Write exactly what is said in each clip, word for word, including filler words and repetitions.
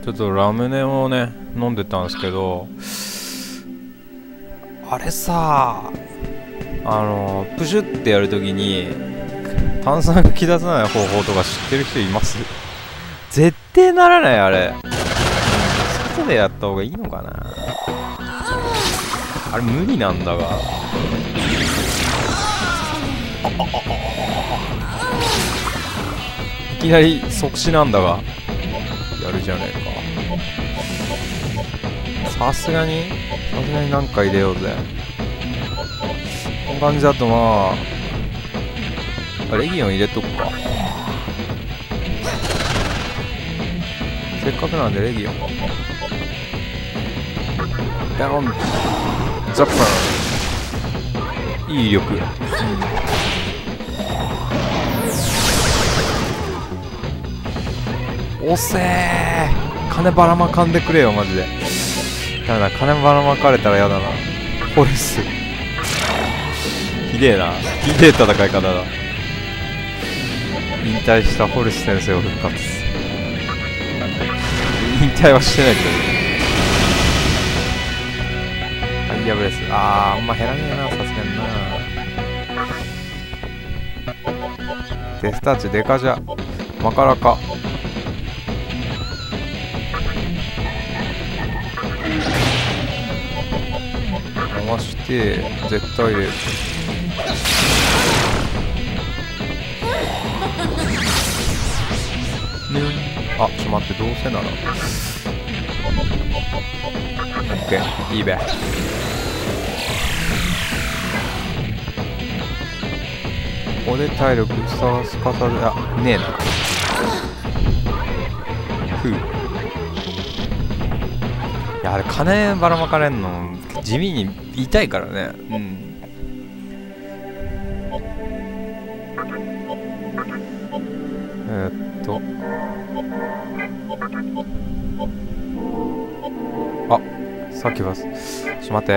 ちょっとラムネをね飲んでたんですけど、あれさあのプシュってやるときに炭酸吹き出さない方法とか知ってる人います？絶対ならないあれ。外でやった方がいいのかな。あれ無理なんだが。いきなり即死なんだがやるじゃねえか。さすがにさすがに何か入れようぜ。この感じだとまあレギオン入れとくか。せっかくなんでレギオンダウンザッパーいい威力、うん、おせー金ばらまかんでくれよマジで。だめだ、金ばらまかれたらやだな。フォレスひでえな、ひでえ戦い方だ。引退したホルス先生を復活。引退はしてないけどファイヤーブレス、あーあんま減らねえな、さすがにな。デスターチデカジャマカラカ回して絶対であ、ちょっと待って、どうせならオッケー、いいべ。ここで体力さすかさで、あ、ねえな。ふう。いや、あれ金ばらまかれんの地味に痛いからね。うん。えー、っとあ、さっきはちょっと待って、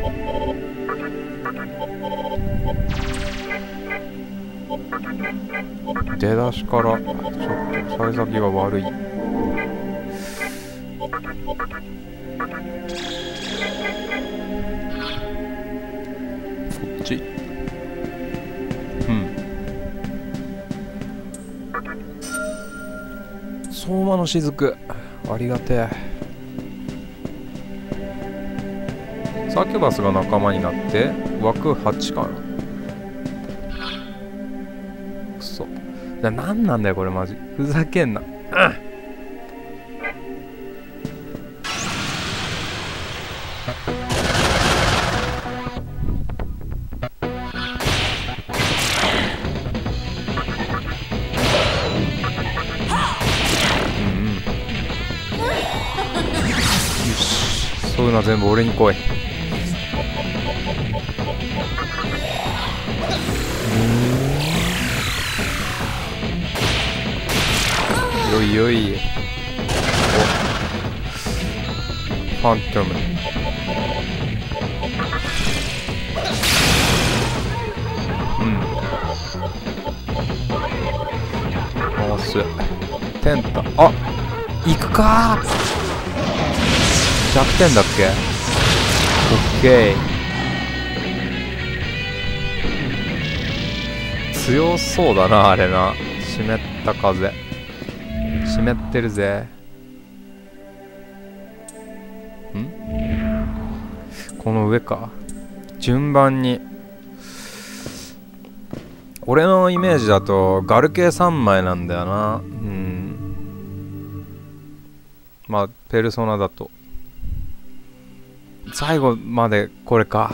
出だしからちょっと幸先が悪い。こっち、うん、相馬の雫ありがてえ。サキュバスが仲間になって枠はちかな。くそ、な、なんなんだよこれマジふざけんな、うん、そういうのは全部俺に来い。よいよい、おファントム、うん回すテンタ、あ、行くかー。弱点だっけ。オッケー、強そうだなあれな。湿った風湿ってるぜ。んこの上か。順番に俺のイメージだとガル系さんまいなんだよな。うん、まあペルソナだと最後までこれか。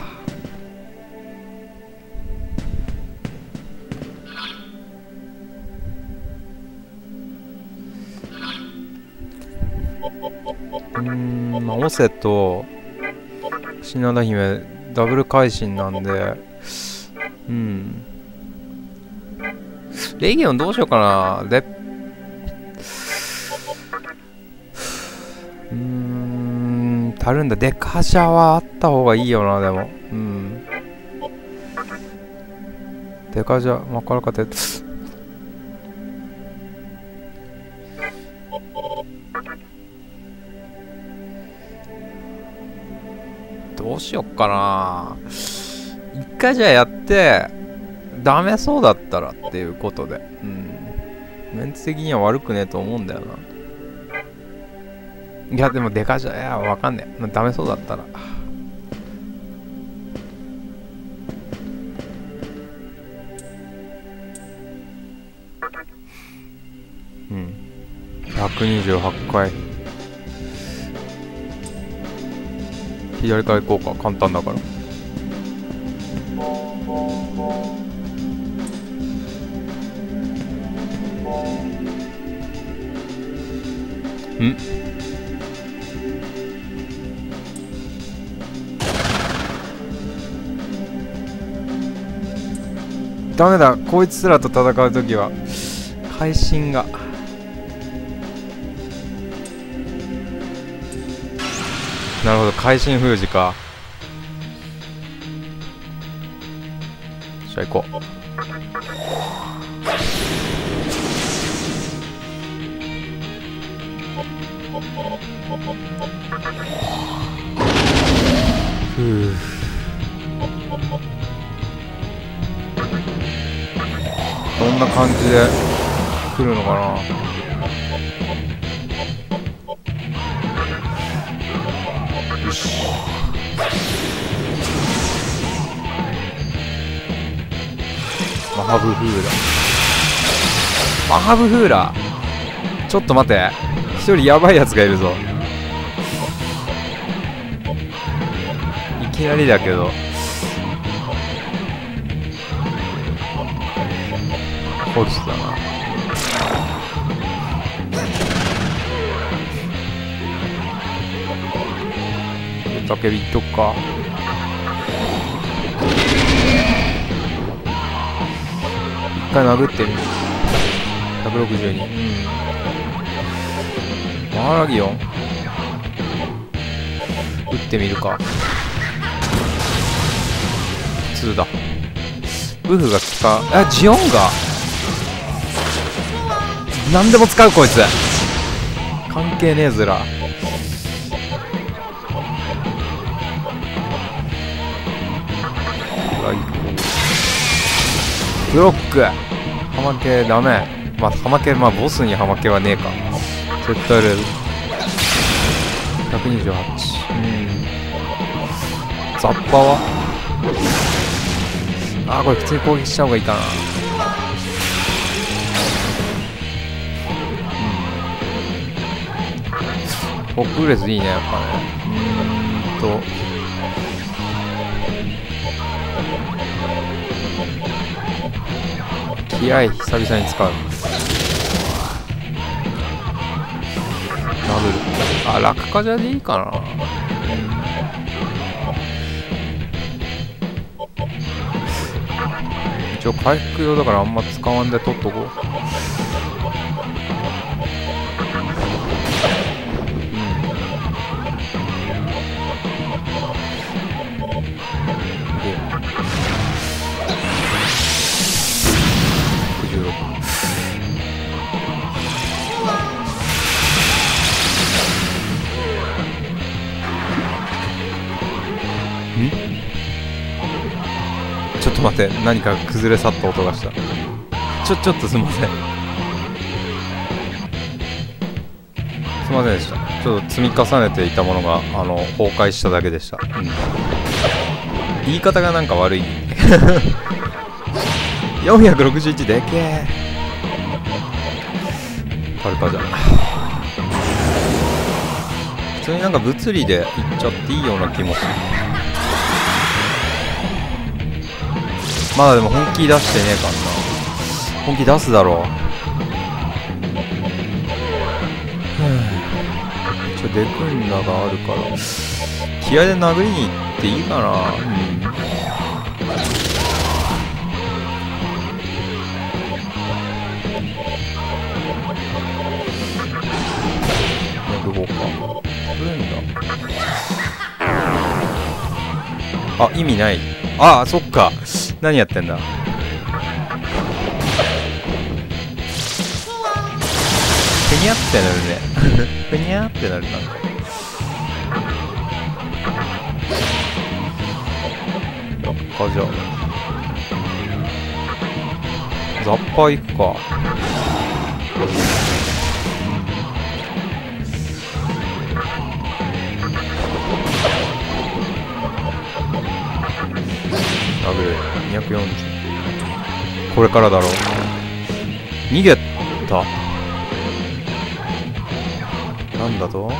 うーん、まあオセとシナダ姫ダブル会心なんで、うん、レギオンどうしようかな。で、うーん、たるんだ。デカシャはあった方がいいよな、でも。うん。デカシャ、マカラカテ。 どうしよっかな。一回じゃあやってダメそうだったらっていうことで、うん、メンツ的には悪くねえと思うんだよな。いやでもデカじゃ、いやわかんねえ、ダメそうだったら。うん、ひゃくにじゅうはちかい。左から行こうか、簡単だから。ん？ダメだ、こいつらと戦うときは会心が。なるほど、会心封じか。じゃあ行こう。ふう。こんな感じで来るのかな。よし。マハブフーラー。マハブフーラー。ちょっと待って。一人やばいやつがいるぞ。いきなりだけど。ホルスだな。だけビットか。一回殴ってみる。ひゃくろくじゅうに。うん。マーラギオン打ってみるか。普通だ。ウフが使う。あ、ジオンが何でも使うこいつ。関係ねえずら。ブロック。ハマケダメ。まあハマケ、まあボスにハマケはねえか。絶対ある。ひゃくにじゅうはち。うん。ザッパはあー、これ普通に攻撃した方がいいかな。うん。ホップレスいいね、やっぱね。うーんと。気合い久々に使う。ダブル。あ、落下じゃでいいかな。一応回復用だからあんま使わんで取っとこう。ちょっと待って、何か崩れ去った音がした。ちょ、ちょっとすいません。すいませんでした。ちょっと積み重ねていたものが、あの、崩壊しただけでした。うん、言い方がなんか悪い。よんひゃくろくじゅういちでけえ。パルパじゃん。普通になんか物理でいっちゃっていいような気もする。まだでも本気出してねえからな。本気出すだろう。ちょデクンラがあるから気合で殴りに行っていいかな。うん。殴ろうか。来るんだ。あ、意味ない。ああ、そっか。何やってんだ。ふにゃってなるね。ふにゃってなる。なんかかじゃあザッパー行くか。ダブルにひゃくよんじゅう。これからだろう。逃げた。なんだと。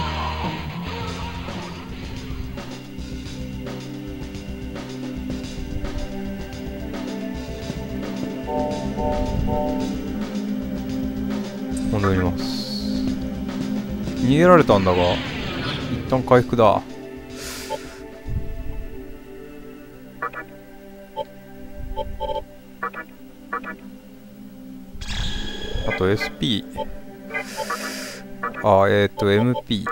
戻ります。逃げられたんだが一旦回復だ。あと エスピー。 あえっ、ー、と エムピー。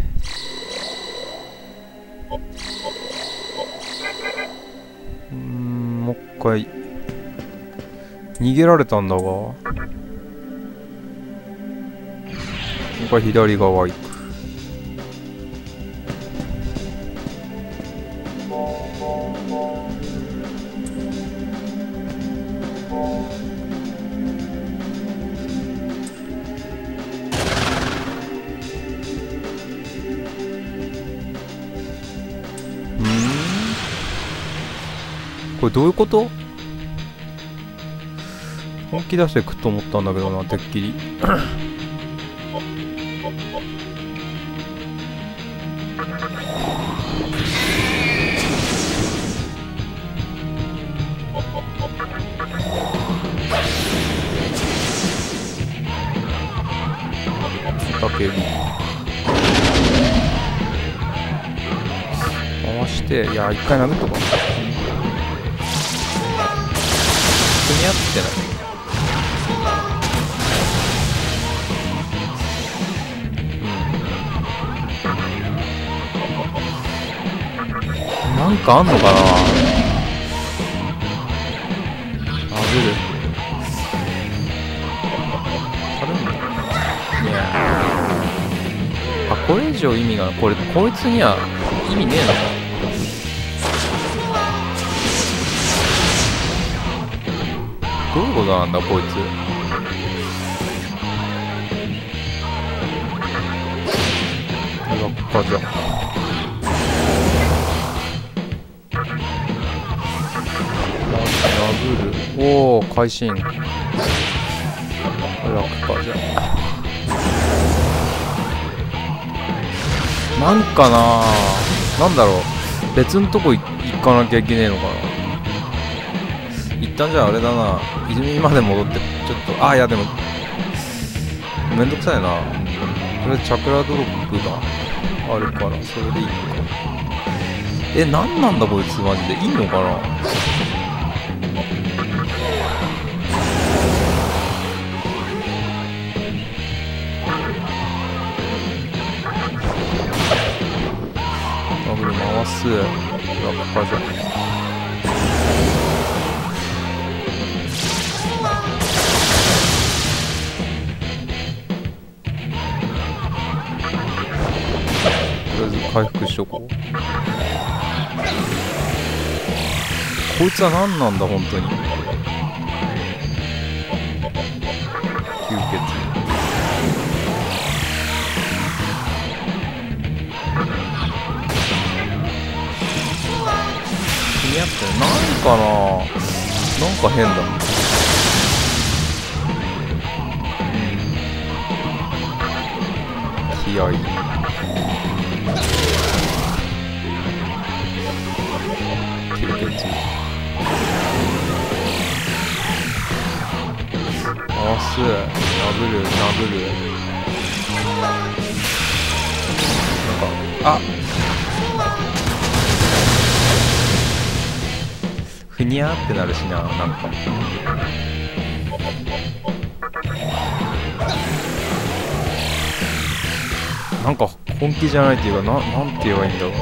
うーん、もう一回逃げられたんだが、もう一回左側行く。これどういうこと？本気出してくと思ったんだけどな、てっきり。たけび回して、いや一回殴っとこう。組み合ってない。うん、なんかあんのかな。あ、出る。たるんだ。いやあ、これ以上意味が、これこいつには意味ねえのか。どういうことなんだこいつ。落下じゃ。殴る。おお、会心。落下じゃ。なんかなあ、なんだろう、別のとこ行かなきゃいけねえのかな。一旦じゃああれだな、泉まで戻ってちょっと、あ、いやでもめんどくさいな。これチャクラドロップがあるからそれでいいのか。え、なんなんだこいつ、マジでいいのかな。ダブル回す。落下じゃ。回復しとこう。こいつは何なんだ本当に。吸血。似合ってる。なんかな、なんか変だ。気合い。吸血。回す。殴る殴る。なんか、あ、ふにゃーってなるしな、なんか。なんか本気じゃないっていうか、な、なんて言えばいいんだろう。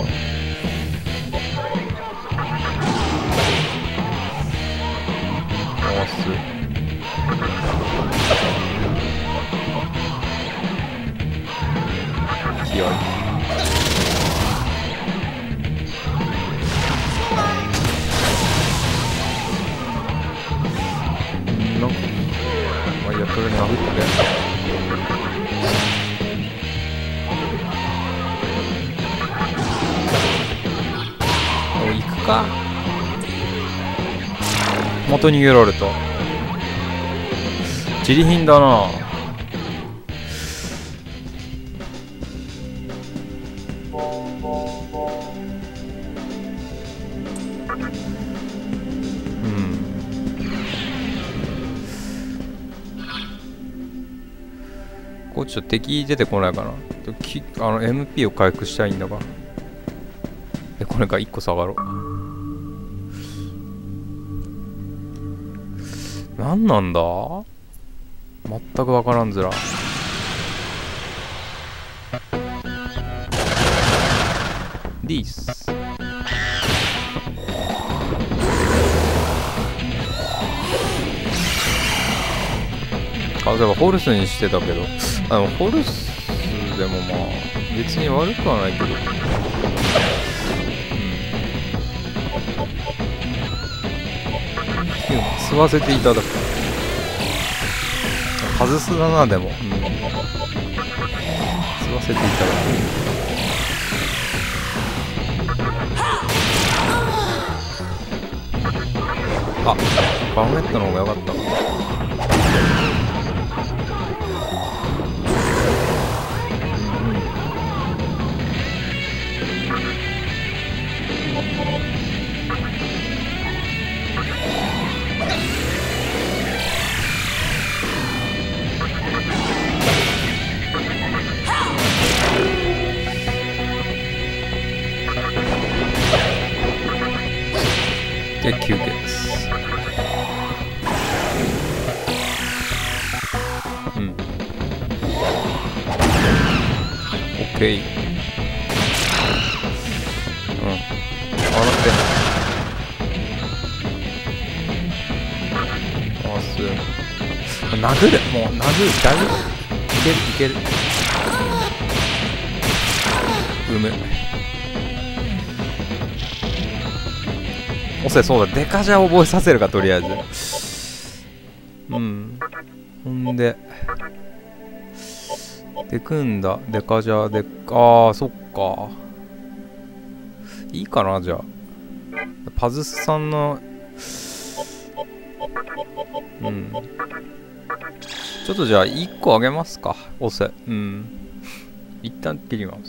回す。気合い。 殴っておい、行くか。また逃げられた。自利品だな。こっちょっと敵出てこないかな。きあの エムピー を回復したいんだが。え、これかいっこ下がろう。なんなんだ、全くわからんずら。ディースあ、そういえばホルスにしてたけど、あのホルスでもまあ別に悪くはないけど、うん、吸わせていただく。外すだな、でも、うん、吸わせていただく。あ、バーメットの方が良かった。で、休憩です。うん。オッケー。うん。洗って。回す。殴る。もう殴る。大丈夫。いける、いける。うむ。おせ、そうだ、デカジャ覚えさせるか、とりあえず。うん。ほんで。で、組んだ。デカジャ、デカ、あー、そっか。いいかな、じゃあ。パズスさんの、うん。ちょっとじゃあ、いっこあげますか、おせ。うん。一旦切ります。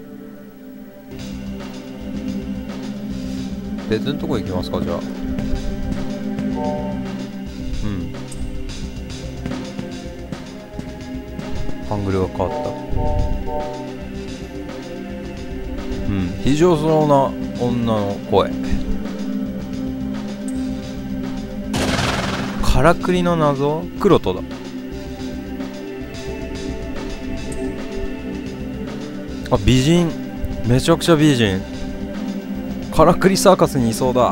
別のとこ行きますか、じゃあ。うん。アングルが変わった。うん。非常そうな女の声。からくりの謎？黒とだ。あ、美人。めちゃくちゃ美人。からくりサーカスにいそうだ。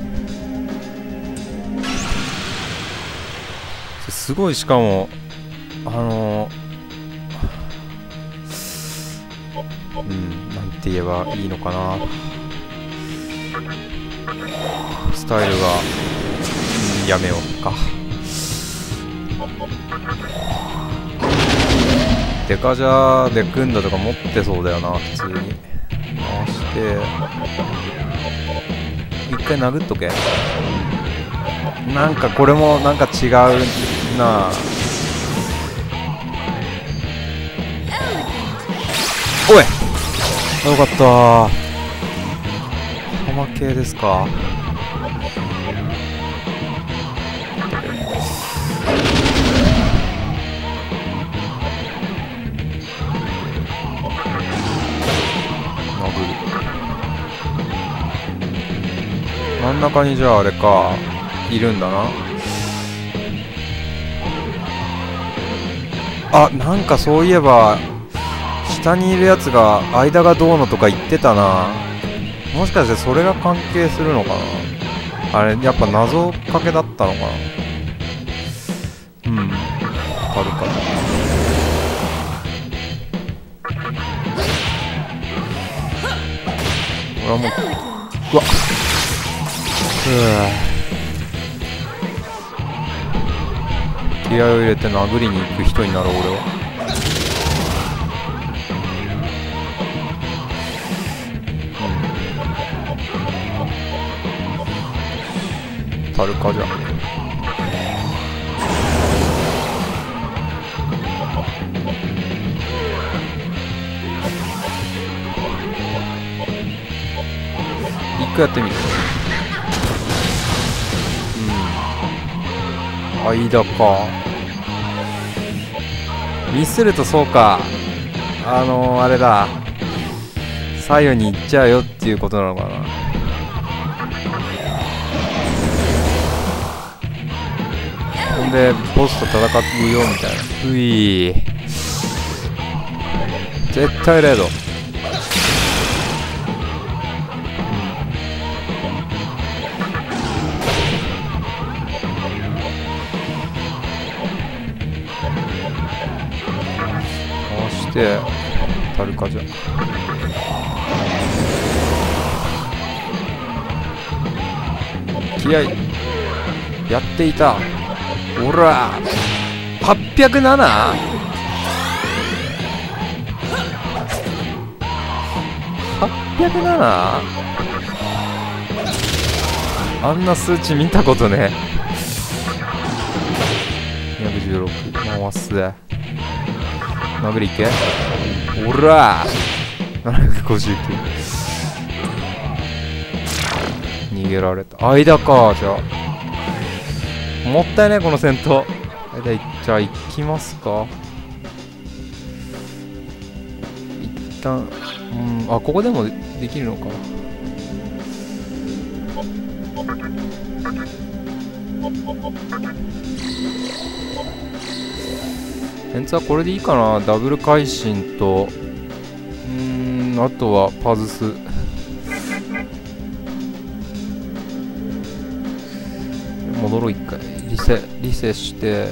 すごい、しかもあのー、うんなんて言えばいいのかな、スタイルが、うん、やめようか。デカジャーで組んだとか持ってそうだよな、普通に。回して一回殴っとけ。なんかこれもなんか違うな。おい、よかったー。ハマ系ですか。真ん中にじゃああれかいるんだな。あ、なんかそういえば下にいるやつが間がどうのとか言ってたな。もしかしてそれが関係するのかな。あれやっぱ謎かけだったのかな。うん、わかるかな。俺はもう、うわっ、 気合を入れて殴りに行く人になろう俺は。うんタルカじゃ一回やってみる。うん間かミスるとそうかあのー、あれだ左右に行っちゃうよっていうことなのかな。ほんでボスと戦うよみたいな。うい絶対レード。回してタルカじゃ気合いやっていた。おらはっぴゃくなな？ はっぴゃくなな？ あんな数値見たことねえ。にひゃくじゅうろく回す殴りいけ。おらななひゃくごじゅうきゅう逃げられた。間かじゃあもったいないこの戦闘。じゃあ行きますか一旦。うんあここでもできるのか。メンツはこれでいいかな。ダブル会心とうーんあとはパズス。戻ろう一回リセリセして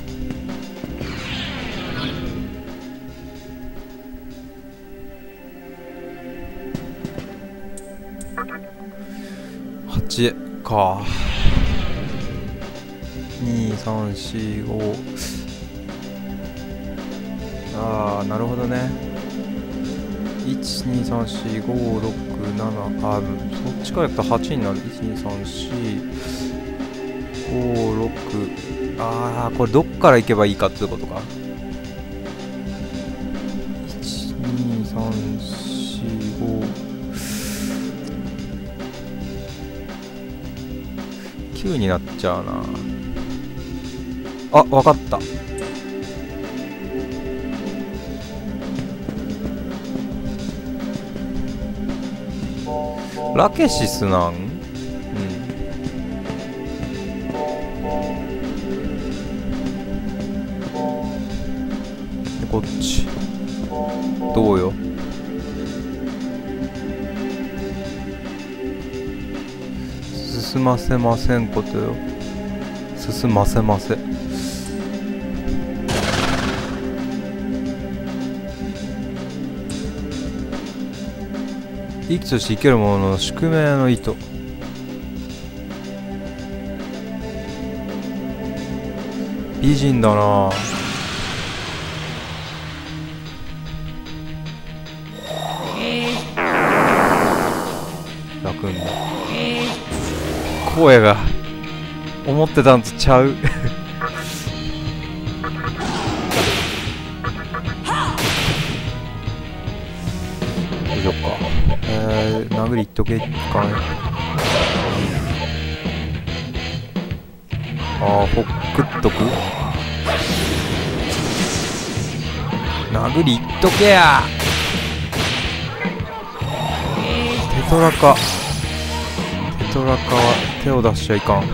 はちか。にさんしごああなるほどね。いちにさんしごろくななあそっちからやったらはちになる。いちにさんしごろくああこれどっから行けばいいかっていうことか。いちにさんしごきゅうになっちゃうな。あわかった。ラケシスなん。こっちどうよ。進ませませんことよ。進ませませ。生きとして生けるものの宿命の意図。美人だな。泣くんだ。声が思ってたんとちゃう。よいしょっか。えー、殴りいっとけ一回。ああほっくっとく。殴りいっとけや。テトラカテトラカは手を出しちゃいかん。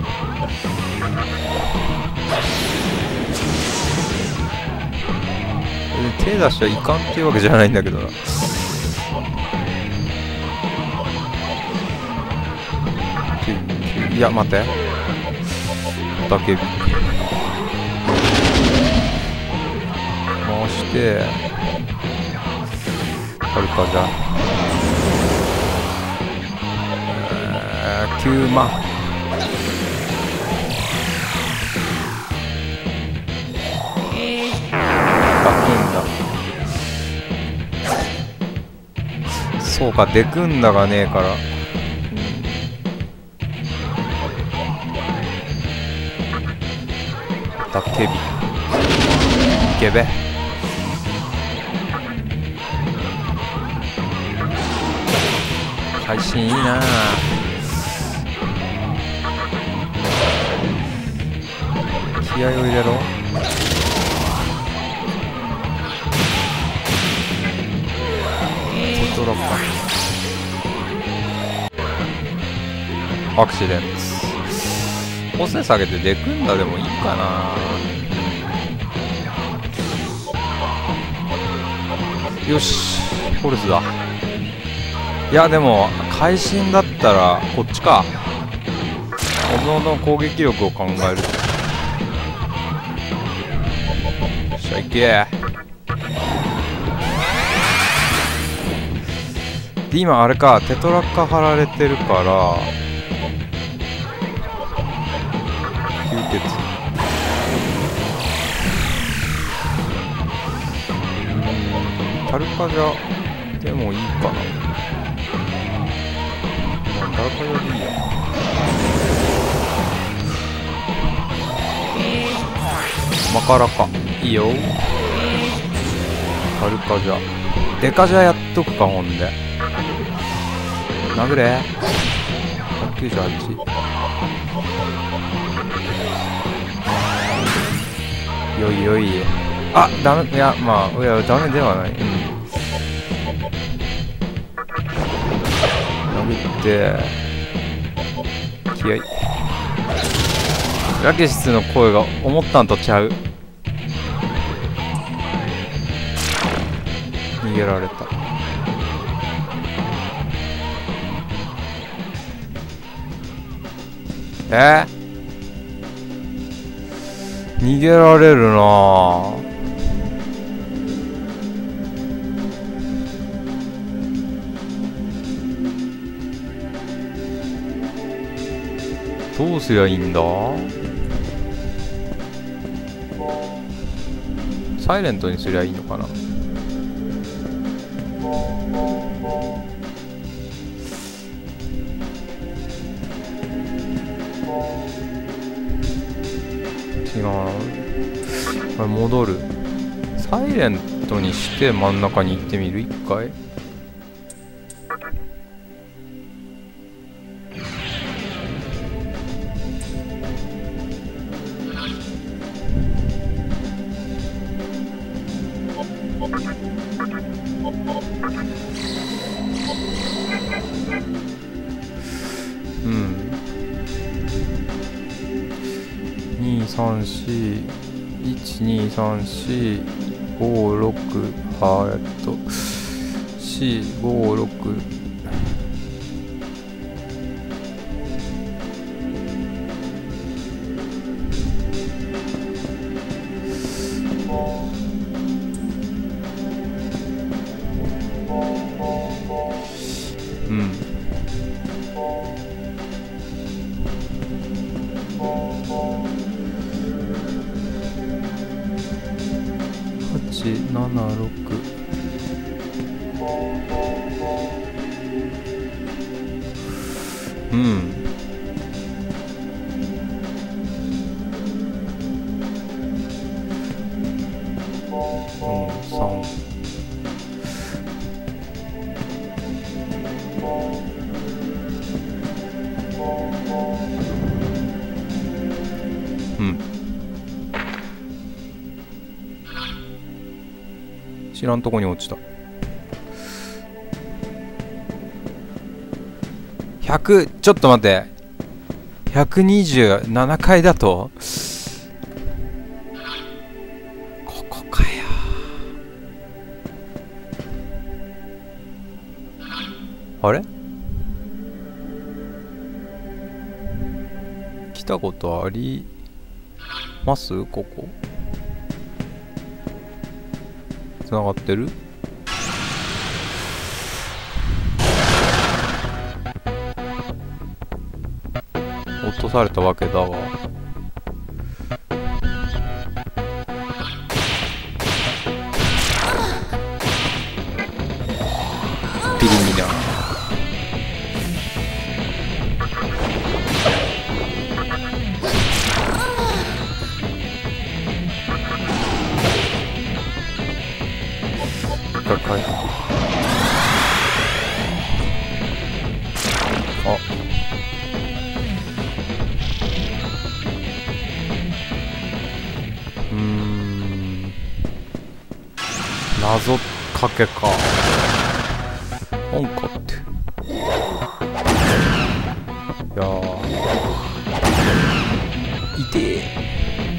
手出しちゃいかんっていうわけじゃないんだけどな。いや待ってだけび回してはるかじゃきゅうまんだ。そうか、デクンダがねえから。だけびいけべ。配信いいな。気合を入れろ。テトラッカアクシデント。補正下げてデクンダでもいいかな。よし、フォルスだ。いやでも会心だったらこっちか。おのおの攻撃力を考えると。よっしゃ、いけ。で今あれか、テトラッカ貼られてるから吸血。タルカジャでもいいかな。タルカジャでいいや。マカラかいいよ。タルカジャデカジャやっとくか。ほんで殴れ。ひゃくきゅうじゅうはち。よいよい。あ、ダメ。いやまあいやダメではない。うん、殴って気合い。ラケシスの声が思ったんとちゃう。逃げられた。え逃げられるなぁ。どうすりゃいいんだ。サイレントにすりゃいいのかな。違う。これ戻る。サイレントにして真ん中に行ってみる。一回うん。にさんしいちにさんしごろくはえっとよんごろく。うんはちななろく。うんさん。うん知らんとこに落ちた。ひゃくちょっと待って。ひゃくにじゅうななかいだとここかよ。あれ来たことありますここ。つながってる。落とされたわけだわ。 回回復。あ、うーん、謎かけか。本かって。いやー、いてー。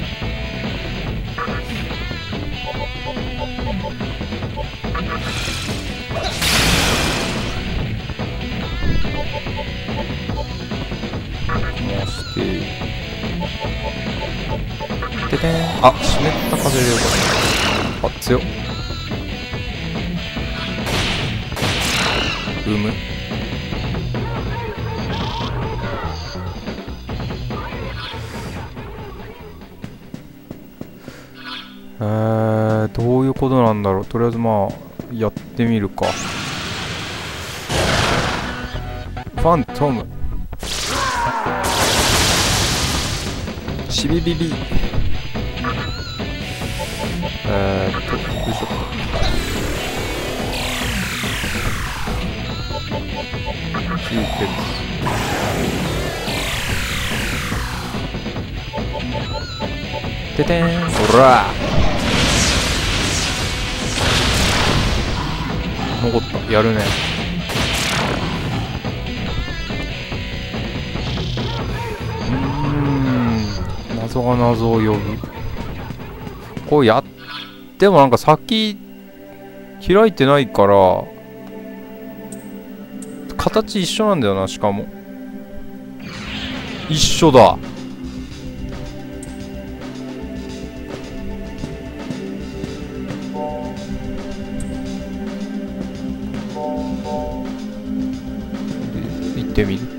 回して、ででん。あ、湿った風でよかった。あ、強っ。うむ。えー、どういうことなんだろう。とりあえずまあやってみるか。ファントム、シビビビ。えーっとよいしょ。吸血。ててん。ほら残った。やるね。うーん、謎が謎を呼ぶ。こうやってもなんか先開いてないから形一緒なんだよな。しかも一緒だ。行ってみる。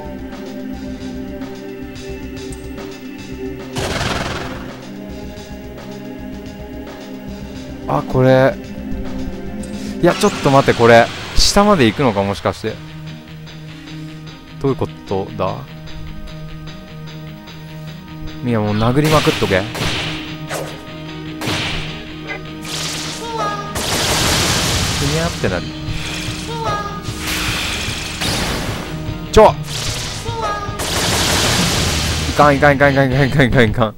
あ、これいやちょっと待って、これ下まで行くのか、もしかして。どういうことだ。いやもう殴りまくっとけ。ふにゃってなる。ちょいかんいかんいかんいかんいかんいかんいかんいかん。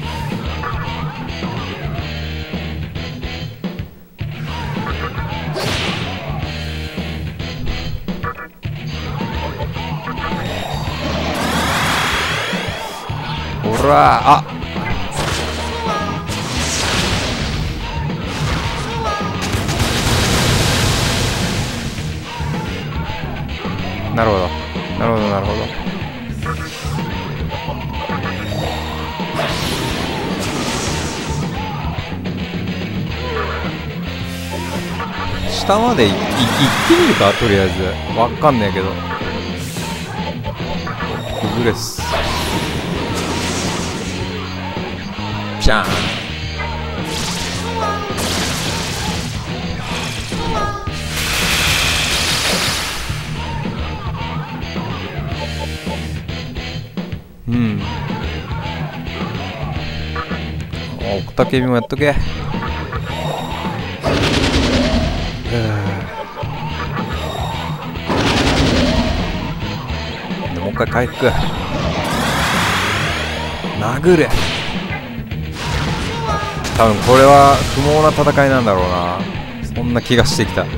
ほらあ、なるほどなるほどなるほど。下までいい行ってみるか、とりあえず。わかんないけど。クブレスピャーン。うん。おくたけびもやっとけ。でもう一回回復。殴れ。多分これは不毛な戦いなんだろうな。そんな気がしてきた。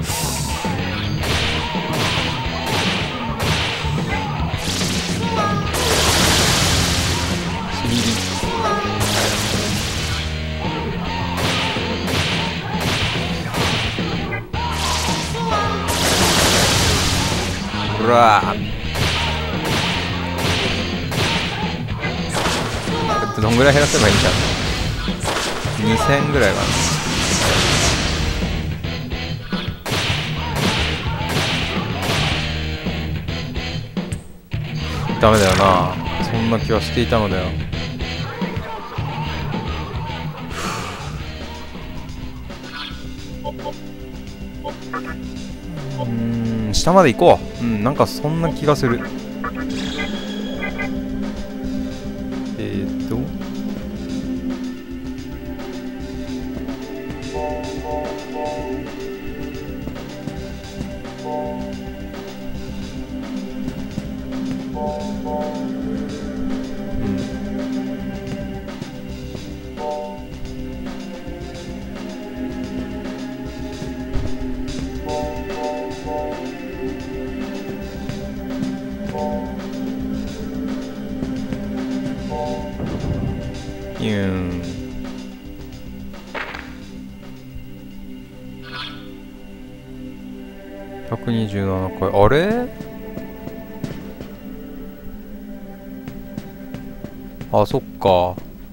ほらー、どんぐらい減らせばいいんだ。にせんぐらいかな。ダメだよな。そんな気はしていたのだよ。うーん、下まで行こう。うん、なんかそんな気がする。えーっとひゃくにじゅうななかい。あれ、あ、そっか。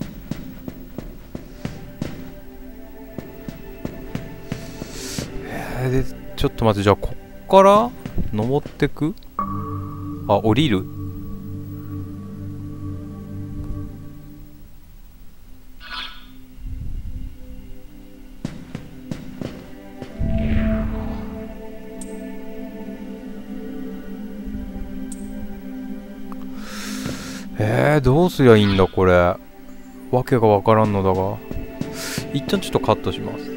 えー、で、ちょっと待って、じゃあ、こっから登ってく？あ、降りる？えー、どうすりゃいいんだ、これ。わけがわからんのだが。一旦ちょっとカットします。